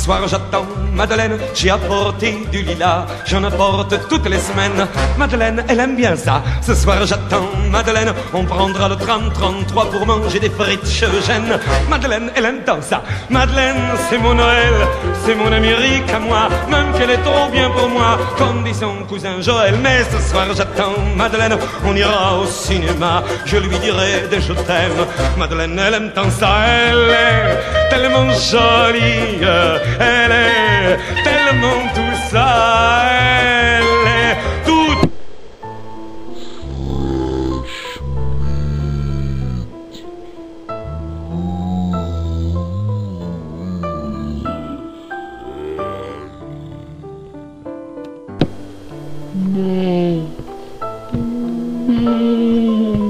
soir j'attends Madeleine, j'ai apporté du lilas, j'en apporte toutes les semaines. Madeleine, elle aime bien ça. Ce soir j'attends Madeleine, on prendra le tram 33 pour manger des frites chez Eugène. Madeleine, elle aime tant ça. Madeleine, c'est mon Noël, c'est mon Amérique à moi, même qu'elle est trop bien pour moi, comme dit son cousin Joël. Mais ce soir j'attends Madeleine, on ira au cinéma, je lui dirai des je t'aime. Madeleine, elle aime tant ça, elle est tellement jolie, elle est tellement tout ça, elle est toute. Mm.